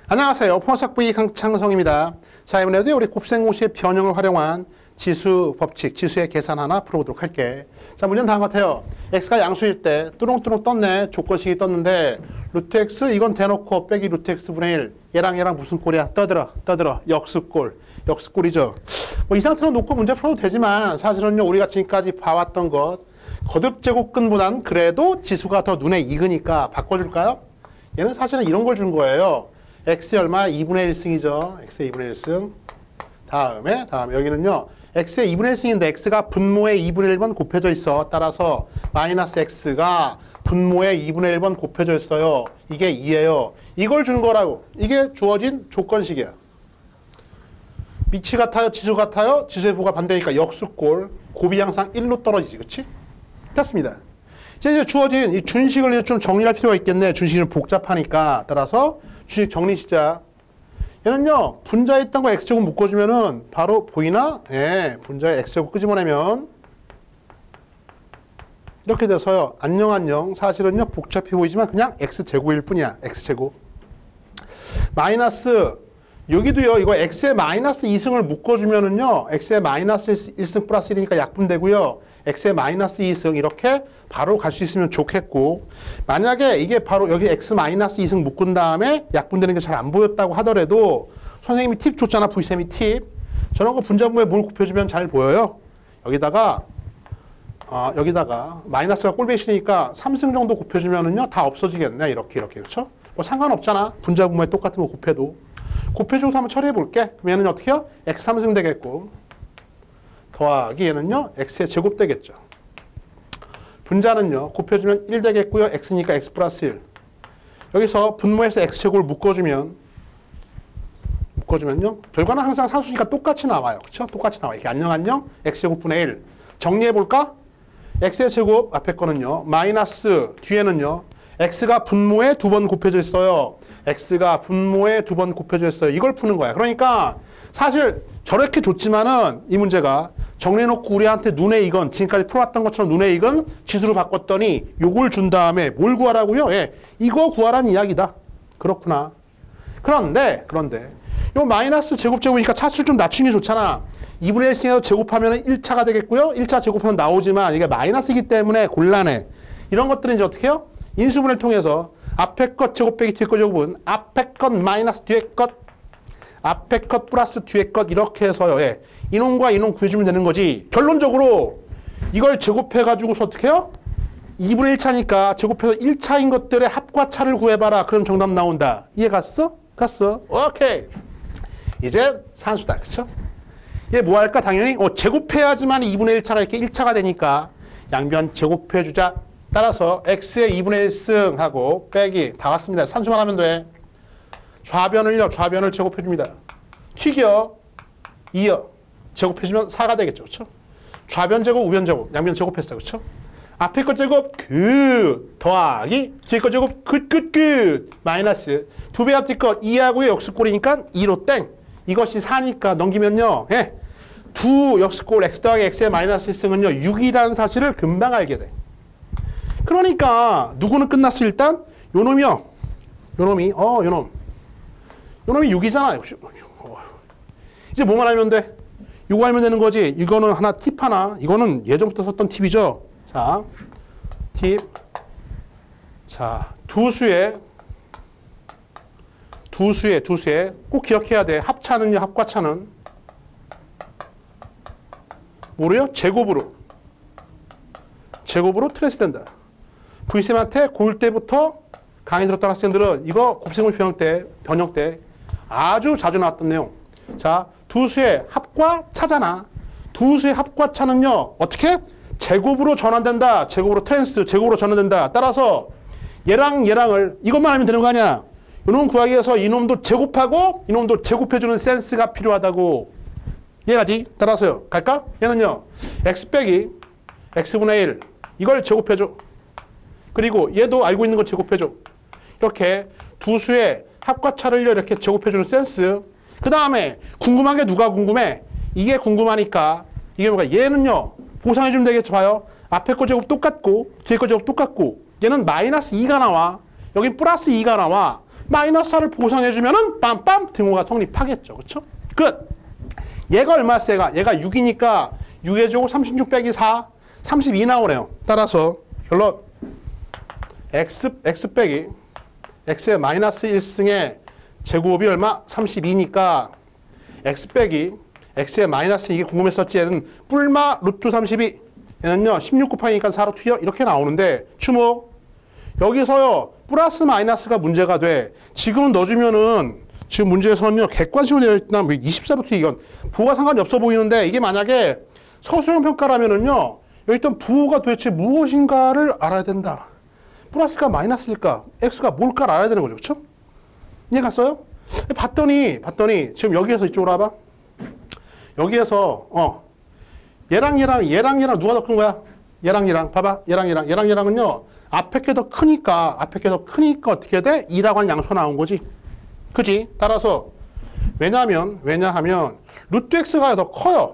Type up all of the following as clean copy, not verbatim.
안녕하세요. 포학부의 강창성입니다. 자, 이번에도 우리 곱셈공식의 변형을 활용한 지수 법칙, 지수의 계산 하나 풀어보도록 할게. 자, 문제는 다음 같아요. x가 양수일 때 뚜렁뚜렁 떴네. 조건식이 떴는데 루트 x 이건 대놓고 빼기 루트 x분의 1. 얘랑 무슨 꼴이야? 떠들어. 역수꼴이죠. 뭐 이 상태로 놓고 문제 풀어도 되지만 사실은요, 우리가 지금까지 봐왔던 것 거듭제곱근보단 그래도 지수가 더 눈에 익으니까 바꿔줄까요? 얘는 사실은 이런 걸 준 거예요. x 얼마? 2분의 1승이죠. x의 2분의 1승. 다음에 여기는요. x의 2분의 1승인데 x가 분모의 2분의 1번 곱해져 있어. 따라서 마이너스 x가 분모의 2분의 1번 곱해져 있어요. 이게 2예요. 이걸 준 거라고. 이게 주어진 조건식이야. 밑이 같아요? 지수 같아요? 지수의 부가 반대니까 역수꼴. 곱이 항상 1로 떨어지지. 그치? 됐습니다. 이제 주어진 이 준식을 좀 정리할 필요가 있겠네. 준식이 좀 복잡하니까. 따라서 준식 정리 시작. 얘는요, 분자에 있던 거 x제곱 묶어주면은 바로 보이나? 예, 분자에 x제곱 끄집어내면 이렇게 돼서요. 안녕. 사실은요, 복잡해 보이지만 그냥 x제곱일 뿐이야. x제곱. 마이너스, 여기도요, 이거 x에 마이너스 2승을 묶어주면은요, x에 마이너스 1승 플러스 1이니까 약분되고요. x에 마이너스 2승 이렇게 바로 갈 수 있으면 좋겠고, 만약에 이게 바로 여기 x 마이너스 2승 묶은 다음에 약분되는 게 잘 안 보였다고 하더라도 선생님이 팁 줬잖아, V쌤이 팁. 저런 거 분자분모에 뭘 곱해주면 잘 보여요. 여기다가 마이너스가 꼴배시니까 3승 정도 곱해주면은요, 다 없어지겠네. 이렇게, 그렇죠? 뭐 상관없잖아. 분자분모에 똑같은 거 곱해도. 곱해주고서 한번 처리해 볼게. 그럼 얘는 어떻게 해요? x 3승 되겠고, 더하기 얘는요, x의 제곱 되겠죠. 분자는요, 곱해주면 1 되겠고요. x니까 x 플러스 1. 여기서 분모에서 x제곱을 묶어주면요, 결과는 항상 상수니까 똑같이 나와요. 그쵸? 똑같이 나와요. 이렇게 안녕, x제곱분의 1. 정리해볼까? x의 제곱 앞에 거는요, 마이너스 뒤에는요, x가 분모에 2번 곱해져 있어요. x가 분모에 2번 곱해져 있어요. 이걸 푸는 거야. 그러니까 사실 저렇게 줬지만은 이 문제가 정리해놓고 우리한테 눈에 익은, 지금까지 풀어왔던 것처럼 눈에 익은 지수로 바꿨더니 요걸 준 다음에 뭘 구하라고요? 예, 이거 구하라는 이야기다. 그렇구나. 그런데 요 마이너스 제곱이니까 차수를 좀 낮추는 게 좋잖아. 2분의 1승에서 제곱하면 1차가 되겠고요. 1차 제곱하면 나오지만 이게 마이너스이기 때문에 곤란해. 이런 것들은 이제 어떻게 해요? 인수분해를 통해서 앞에 것 제곱 빼기 뒤에 것 제곱은 앞에 것 마이너스 뒤에 것, 앞에 것 플러스 뒤에 것 이렇게 해서요. 예. 이놈과 이놈 구해주면 되는 거지. 결론적으로 이걸 제곱해가지고서 어떻게 해요? 2분의 1차니까 제곱해서 1차인 것들의 합과 차를 구해봐라. 그럼 정답 나온다. 이해 갔어? 갔어. 오케이. 이제 산수다. 그쵸? 얘 뭐 할까? 당연히 제곱해야지만 2분의 1차가 이렇게 1차가 되니까 양변 제곱해주자. 따라서 x의 2분의 1승 하고 빼기 다 왔습니다. 산수만 하면 돼. 좌변을 제곱해줍니다. 튀겨 2여 제곱해주면 4가 되겠죠. 그렇죠? 좌변 제곱, 우변 제곱, 양변 제곱했어. 그렇죠? 앞에 것 제곱 더하기 뒤에 것 제곱 마이너스 2배 앞뒤 것 2하고의 역수꼴이니까 2로 땡. 이것이 4니까 넘기면요. 예. 두 역수꼴 x 더하기 x의 마이너스 1승은요. 6이라는 사실을 금방 알게 돼. 그러니까 누구는 끝났어. 일단 요놈이요. 요놈이 6이잖아. 이제 뭐만 알면 돼? 이거 알면 되는 거지. 이거는 하나 팁 하나. 이거는 예전부터 썼던 팁이죠. 자, 팁. 자, 두 수에 꼭 기억해야 돼. 합차는요. 합과차는 뭐래요? 제곱으로 트랜스된다. V쌤한테 고1 때부터 강의 들었던 학생들은 이거 곱셈공식 변형 때 아주 자주 나왔던 내용. 자, 두 수의 합과 차잖아. 두 수의 합과 차는요, 어떻게? 제곱으로 전환된다. 제곱으로 전환된다. 따라서 얘랑을 이것만 알면 되는 거 아니야? 이놈 구하기 위해서 이놈도 제곱하고 이놈도 제곱해주는 센스가 필요하다고. 이해가지? 따라서요. 갈까? 얘는요, x 빼기 x분의 1 이걸 제곱해줘. 그리고 얘도 알고 있는 걸 제곱해줘. 이렇게 두 수의 합과차를요 이렇게 제곱해주는 센스. 그 다음에 궁금한 게 누가 궁금해? 이게 궁금하니까 이게 뭐가? 얘는요 보상해주면 되겠죠. 봐요. 앞에 거 제곱 똑같고 뒤에 거 제곱 똑같고 얘는 마이너스 2가 나와. 여긴 플러스 2가 나와. 마이너스 4를 보상해주면은 빰빰 등호가 성립하겠죠. 그쵸? 끝. 얘가 얼마였어? 얘가 6이니까 6의 제곱 36 빼기 4, 32 나오네요. 따라서 결론 x 빼기 x의 마이너스 1승의 제곱이 얼마? 32니까 x 빼기 x의 마이너스 이게 궁금했었지. 얘는 뿔마 루트 32. 얘는요 16 곱하기니까 4 루트 2 이렇게 나오는데 주목. 여기서요 플러스 마이너스가 문제가 돼. 지금 넣어주면은 지금 문제에서는요 객관식으로 되어 있나 24 루트 2 이건 부호가 상관이 없어 보이는데 이게 만약에 서술형 평가라면은요 여기 있던 부호가 도대체 무엇인가를 알아야 된다. 플러스가 마이너스일까? x가 뭘까를 알아야 되는 거죠. 그쵸? 이해 갔어요? 봤더니 지금 여기에서 이쪽으로 와봐. 여기에서 얘랑 누가 더 큰 거야? 얘랑 봐봐. 얘랑은요 앞에 게 더 크니까 어떻게 돼? 2라고 하는 양수가 나온 거지. 그지? 따라서 왜냐하면 루트 x가 더 커요.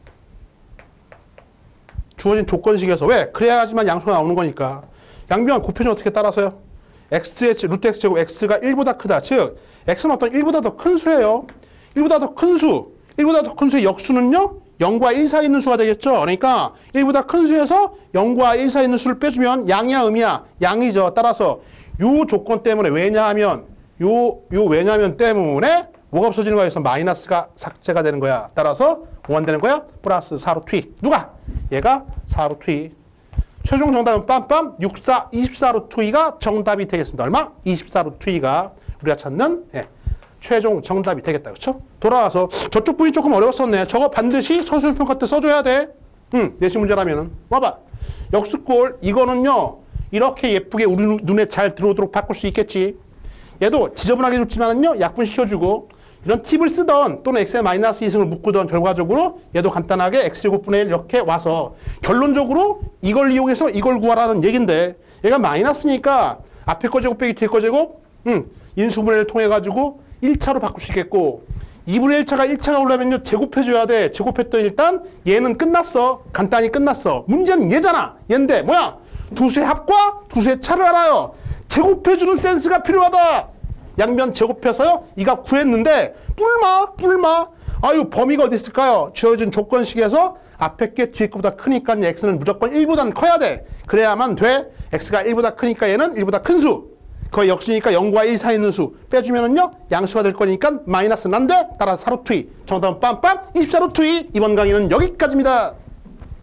주어진 조건식에서. 왜? 그래야지만 양수가 나오는 거니까. 양변 곱해주면 어떻게 따라서요? 루트 x 제곱 x가 1보다 크다. 즉 x는 어떤 1보다 더 큰 수예요. 1보다 더 큰 수의 역수는요 0과 1 사이에 있는 수가 되겠죠. 그러니까 1보다 큰 수에서 0과 1 사이에 있는 수를 빼주면 양이야 음이야? 양이죠. 따라서 요 조건 때문에 왜냐하면 때문에 뭐가 없어지는 거야? 그래서 마이너스가 삭제가 되는 거야. 따라서 뭐가 안 되는 거야? 플러스 4루트 2. 누가? 얘가 4루트 2. 최종 정답은 빰빰 64, 24루트 2가 정답이 되겠습니다. 얼마? 24루트 2가 우리가 찾는 최종 정답이 되겠다. 그렇죠? 돌아와서 저쪽 부분이 조금 어려웠었네. 저거 반드시 서술형 평가 때 써줘야 돼. 내신 문제라면은. 와봐. 역수꼴 이거는요. 이렇게 예쁘게 우리 눈에 잘 들어오도록 바꿀 수 있겠지. 얘도 지저분하게 줬지만은요. 약분시켜주고 이런 팁을 쓰던 또는 x의 마이너스 2승을 묶으던 결과적으로 얘도 간단하게 x제곱분의 1 이렇게 와서 결론적으로 이걸 이용해서 이걸 구하라는 얘긴데 얘가 마이너스니까 앞에 거 제곱 빼기 뒤에 거 제곱 인수분해를 통해 가지고 1차로 바꿀 수 있겠고 2분의 1차가 오려면요 제곱해줘야 돼. 제곱했더니 일단 얘는 끝났어. 간단히 끝났어. 문제는 얘잖아. 얘인데 뭐야? 두 수의 합과 두 수의 차를 알아요. 제곱해주는 센스가 필요하다. 양변 제곱해서요 이 값 구했는데 뿔마 아유 범위가 어디 있을까요? 주어진 조건식에서 앞에 게 뒤에 거보다 크니까 x는 무조건 1보다는 커야 돼. 그래야만 돼. x가 1보다 크니까 얘는 1보다 큰 수. 거의 역수니까 0과 1 사이에 있는 수 빼주면은요 양수가 될 거니까 마이너스 난데 따라서 4루트 2. 정답은 빰빰 24루트 2. 이번 강의는 여기까지입니다.